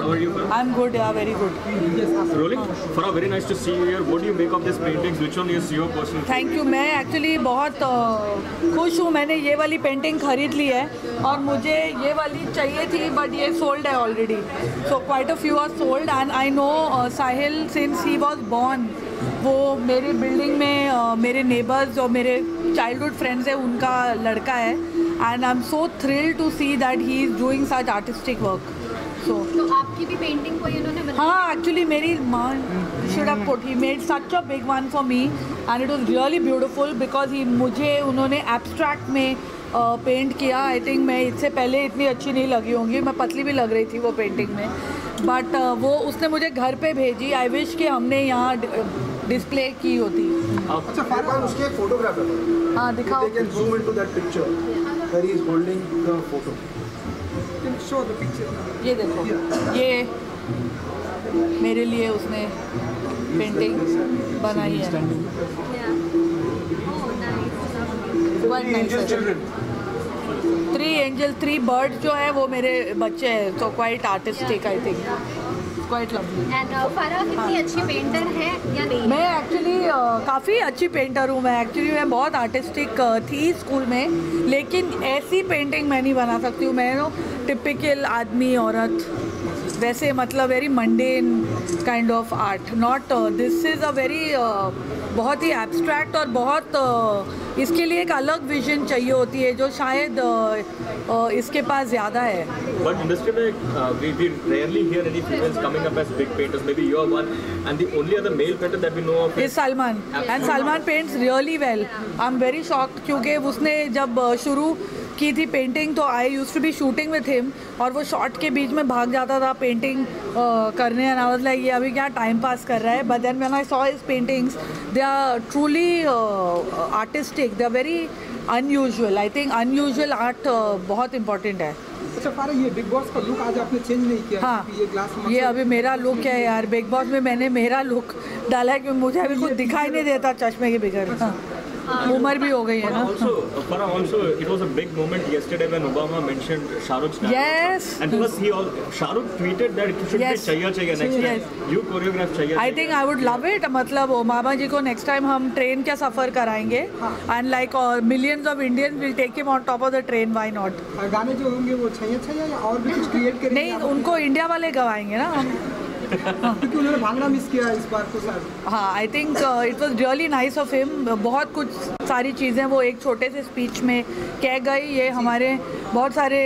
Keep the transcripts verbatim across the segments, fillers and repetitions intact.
How are you? I'm good, yeah, very good. Rolling? Farah, very nice to see you here. What do you make of these paintings? Which one is your personal? Thank you. मैं actually बहुत uh, खुश हूँ. मैंने ये वाली painting खरीद ली है और मुझे ये वाली चाहिए थी बट ये सोल्ड है already. So quite a few are sold and I know Sahil since he was born. वो मेरी बिल्डिंग में uh, मेरे नेबर्स और मेरे चाइल्डहुड फ्रेंड्स है उनका लड़का है and I am so thrilled to see that he is doing such artistic work. So, तो आपकी भी पेंटिंग कोई उन्होंने बनाई? हाँ, एक्चुअली मेरी माँ should have put he made such a big one for me and it was really beautiful because he मुझे उन्होंने एब्स्ट्रैक्ट में पेंट uh, किया. आई थिंक मैं इससे पहले इतनी अच्छी नहीं लगी होंगी. मैं पतली भी लग रही थी वो पेंटिंग में बट uh, वो उसने मुझे घर पे भेजी. आई विश कि हमने यहाँ डिस्प्ले की होती. अच्छा फारह, उसके एक फोटोग्राफ है. हाँ दिखाओ. They can zoom into that picture where he is holding the photo. Show the picture. ये देखो, ये मेरे लिए उसने पेंटिंग बनाई है. थ्री एंजल थ्री बर्ड जो है वो मेरे बच्चे हैं. So quite artistic I think. Quite lovely. And Farah कितनी अच्छी पेंटर है या नहीं? मैं एक्चुअली uh, काफ़ी अच्छी पेंटर हूँ. मैं एक्चुअली मैं बहुत आर्टिस्टिक uh, थी स्कूल में लेकिन ऐसी पेंटिंग मैं नहीं बना सकती हूँ. मैं नो टिपिकल आदमी औरत वैसे मतलब very mundane kind of art. Not this is a very बहुत ही एब्स्ट्रैक्ट और बहुत uh, इसके लिए एक अलग विजन चाहिए होती है जो शायद uh, uh, इसके पास ज़्यादा है. But industry में uh, we, we rarely hear any females coming up as big painters. Maybe you are one, and the only other male painter that we know of is Salman. And Salman paints really well. I'm very shocked क्योंकि उसने जब uh, शुरू की थी painting तो I used to be shooting with him और वो shot के बीच में भाग जाता था पेंटिंग uh, करने. एंड आई वाज लाइक ये अभी क्या टाइम पास कर रहा है. But then when I saw his paintings they are truly artistic. They are very unusual. I think unusual art बहुत इंपॉर्टेंट है. अच्छा फारह, ये बिग बॉस का लुक आज आपने चेंज नहीं किया? हाँ, ये ग्लास ये अभी मेरा लुक है यार. बिग बॉस में मैंने मेरा लुक डाला है क्योंकि मुझे अभी कुछ दिखाई नहीं देता चश्मे के बगैर. उम्र भी हो गई है ना. Also, Farah, also, it was a big moment yesterday when Obama mentioned Shah Rukh's dance. Yes. And plus, he all Shah Rukh tweeted that it should Yes. be Chaiya Chaiya next Yes. time. You choreograph Chaiya. I think I would love it. मतलब Obama ji को next time हम train का सफ़र कराएंगे and like millions of Indians will take him on top of the train. Why not. गाने जो होंगे वो छैया छैया या और भी कुछ क्रिएट करेंगे? नहीं, उनको इंडिया वाले गवाएंगे ना हम. क्योंकि उन्होंने भांगड़ा मिस किया इस बार तो सर. हाँ, I think it was really nice of him. बहुत कुछ सारी चीज़ें वो एक छोटे से स्पीच में कह गई. ये हमारे बहुत सारे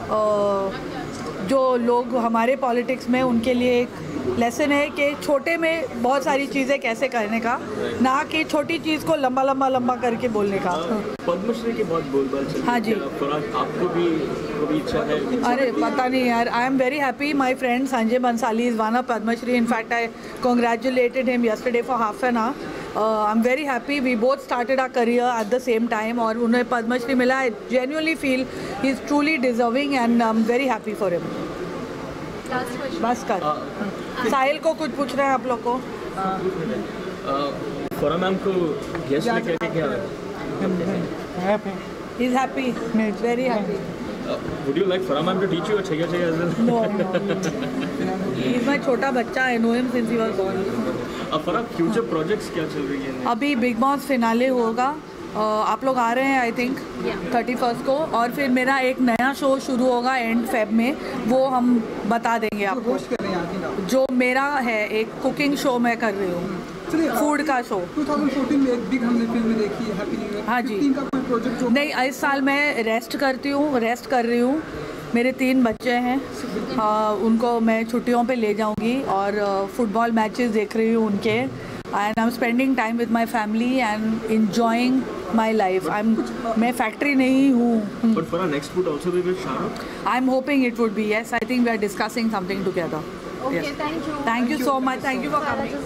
uh, जो लोग हमारे पॉलिटिक्स में उनके लिए एक लेसन है कि छोटे में बहुत सारी चीज़ें कैसे करने का, ना कि छोटी चीज़ को लंबा लंबा लंबा करके बोलने का. पद्मश्री की बहुत बोलबाल चल रही है. हाँ जी. आपको भी कभी इच्छा है? अरे पता नहीं यार. I am very happy. My friend Sanjay Bansali is one of Padmashri. In fact I congratulated him yesterday for half an hour. I am very happy. We both started our career at the same time और उन्हें पद्मश्री मिला. I genuinely feel he is truly deserving and I am very happy for him. बस कर. साहिल को कुछ पूछ रहे हैं आप लोग को? फराह मैम को गेस्ट लेके क्या he is happy, very happy. Would you like Farah ma'am to teach you Chaiya Chaiya as well? No no, he is my छोटा बच्चा. I know him since he was born. अब फराह फ्यूचर प्रोजेक्ट्स क्या चल रही है? अभी बिग बॉस फिनाले होगा. Uh, आप लोग आ रहे हैं आई थिंक थर्टी फर्स्ट को और फिर मेरा एक नया शो शुरू होगा एंड फेब में. वो हम बता देंगे आपको. जो मेरा है एक कुकिंग शो मैं कर रही हूँ, फूड का शो. दो हज़ार चौदह में एक बिग हमने फिल्म देखी है हैप्पी न्यू ईयर. हाँ जी. का कोई प्रोजेक्ट जो नहीं, इस साल मैं रेस्ट करती हूँ रेस्ट कर रही हूँ. मेरे तीन बच्चे हैं. हाँ, उनको मैं छुट्टियों पे ले जाऊँगी और फुटबॉल मैचेस देख रही हूँ उनके. and I'm spending time with my family and enjoying my life. I'm मैं factory नहीं हूँ. But for our next food also we will Shah Rukh. I'm hoping it would be. Yes, I think we are discussing something together. Okay, Yes. thank you. Thank you so much. Thank you for coming.